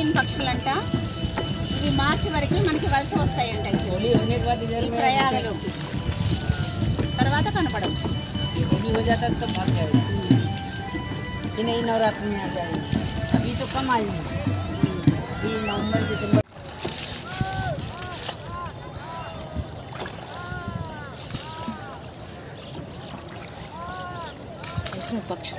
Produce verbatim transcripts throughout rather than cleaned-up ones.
గిరిజన పక్షులంట. ఇవి మార్చి వరకు మనకి వలస వస్తాయంట. ప్రయాగలు తర్వాత కనపడవు. होली हो जाता है सब भाग जाएगा कि नहीं नवरात्र में आ जाएंगे. अभी तो कम आएंगे, अभी नवंबर दिसंबर. पक्ष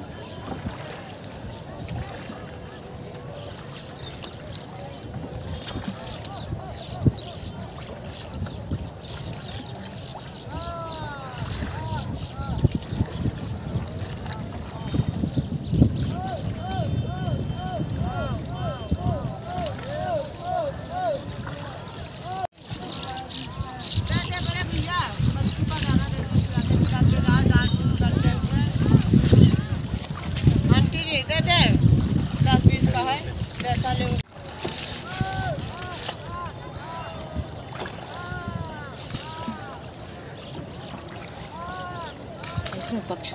पक्ष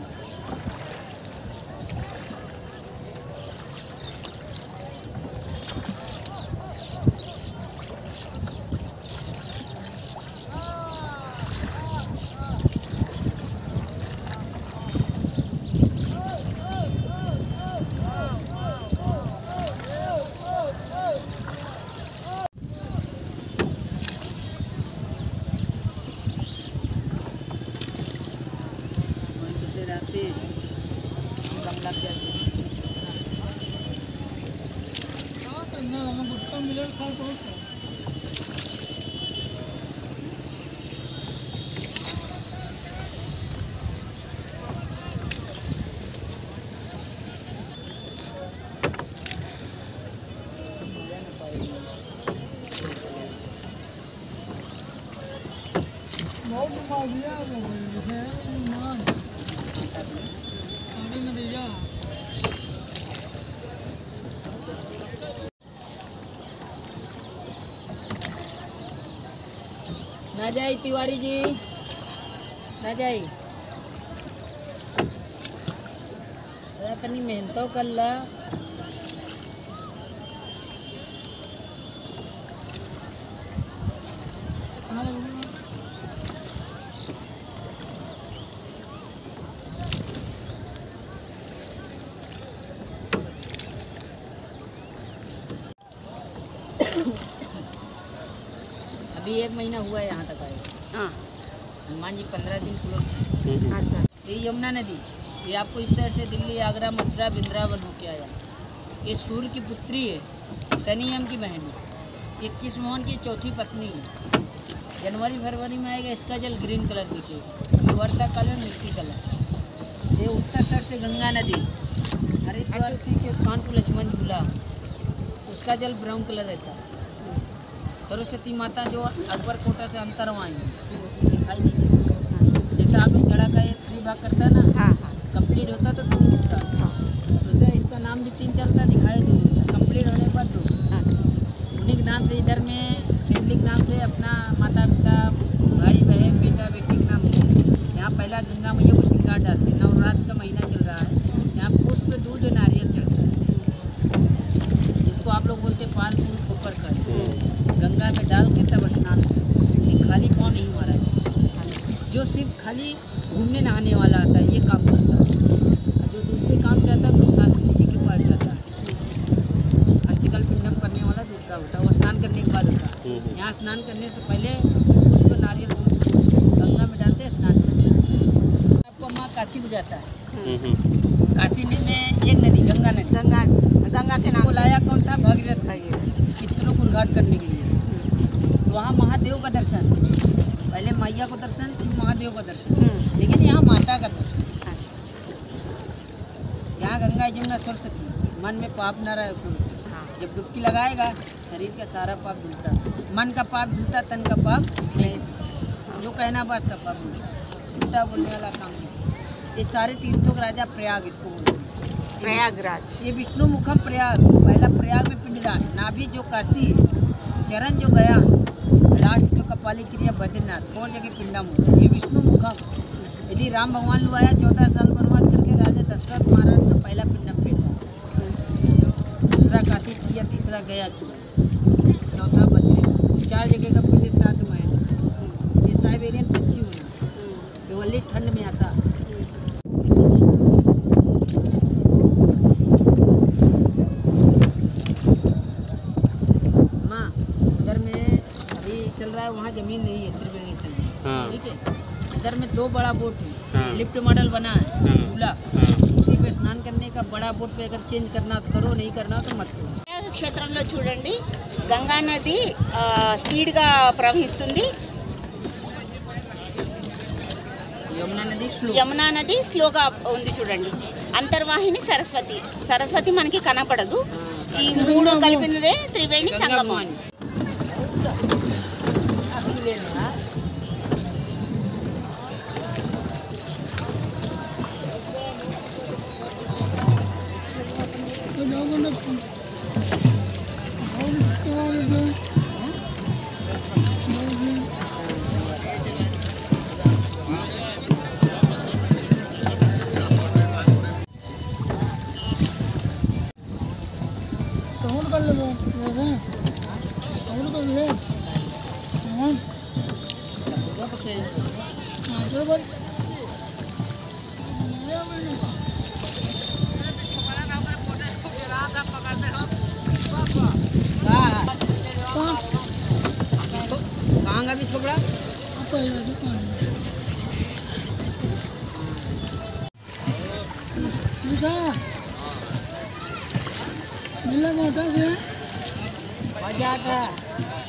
गुटका मिलर खा बहुत बहुत मारिया है मान आगे न दिया. ना जाए तिवारी जी, ना जाए तनी मेहनत कर ला. अभी एक महीना हुआ है यहाँ तक आए. हाँ हनुमान जी पंद्रह दिन पूरा. अच्छा ये यमुना नदी ये आपको इस साइड से दिल्ली आगरा मथुरा वृंदावन होके आया. ये सूर्य की पुत्री है, शनियम की बहन है, इक्कीस मोहन की चौथी पत्नी है. जनवरी फरवरी में आएगा, इसका जल ग्रीन कलर दिखेगा, वर्षा काल में मिट्टी कलर. ये उत्तर साइड से गंगा नदी हरिद्वार के कानपुर लक्ष्मण झूला, उसका जल ब्राउन कलर रहता है. सरस्वती माता जो अकबर कोटा से अंतर आएंगे दिखाई नहीं देती. जैसे आपने जड़ा का ये थ्री भाग करता है ना, हाँ हाँ कंप्लीट होता तो टू दिखता. हाँ जैसे इसका नाम भी तीन चलता दिखाई दो देता. कंप्लीट होने के बाद दो. हाँ उन्हीं के नाम से इधर में फैमिली के नाम से अपना माता पिता भाई बहन बेटा बेटी के नाम से यहाँ पहला गंगा मैया को श्रृंगार डालते. नवरात्र का महीना चल रहा है, यहाँ पुष्प दूध नारियल चढ़ता है, जिसको आप लोग बोलते पान फूल ऊपर कर गंगा में डाल के तब स्नान. ये खाली पाँव नहीं मारा है. जो सिर्फ खाली घूमने नहाने वाला आता है ये काम करता है, और जो दूसरे काम से आता है तो शास्त्री जी के पास जाता है. अष्टकल पिंडम करने वाला दूसरा होता है, वो स्नान करने के बाद होता है. यहाँ स्नान करने से पहले पुष्प नारियल दूध गंगा में डालते हैं, स्नान करते हैं. आपको माँ काशी को जाता है. काशी में एक नदी गंगा नदी गंगा गंगा के नाम को लाया कौन था? भगीरथ. कितनों को उद्घाट करने के लिए. वहाँ महादेव का दर्शन, पहले मैया को दर्शन फिर महादेव का दर्शन, लेकिन यहाँ माता का दर्शन. यहाँ गंगा जमुना सरस्वती. मन में पाप न रहे कोई, जब डुबकी लगाएगा शरीर का सारा पाप धुलता. मन का पाप धुलता, तन का पाप नहीं. जो कहना बात सब पाप धुलता, झूठा बोलने वाला काम नहीं. ये सारे तीर्थों का राजा प्रयाग इसको बोलते हैं. प्रयागराज ये विष्णु मुखम प्रयाग. पहला प्रयाग में पिंडदान, नाभि जो काशी है, चरण जो गया, लास्ट जो कपाली क्रिया बद्रीनाथ, और जगह पिंडम होता है. ये विष्णु मुखम. यदि राम भगवान लोग आया चौदह साल वनवास करके, राजा दशरथ महाराज का पहला पिंडम पेटा. दूसरा काशी किया, तीसरा गया किया, चौथा बद्री। चार जगह का पिंड साथ में है। ये साइबेरियन पक्षी होना, केवल ठंड में आता। माँ उधर में अभी चल रहा है, वहाँ जमीन नहीं है त्रिवेणी से, ठीक है। इधर में दो बड़ा बोट है, हाँ। लिफ्ट मॉडल बना है, हाँ। झूला, उसी पे स्नान करने का। बड़ा बोट पे अगर चेंज करना तो करो, नहीं करना तो मत करो। క్షేత్రంలో చూడండి గంగా నది ఆ, స్పీడ్గా ప్రవహిస్తుంది. यमुना नदी स्लो, యమునా నది స్లోగా ఉంది చూడండి. అంతర్వాహిని సరస్వతి. సరస్వతి మనకి కనపడదు. ఈ మూడు కలిపినదే త్రివేణి गंगा సంగమం. भवानी। अभी लेना है। कहाँ का बीच कपड़ा? मिला मोटा से मजा आता है।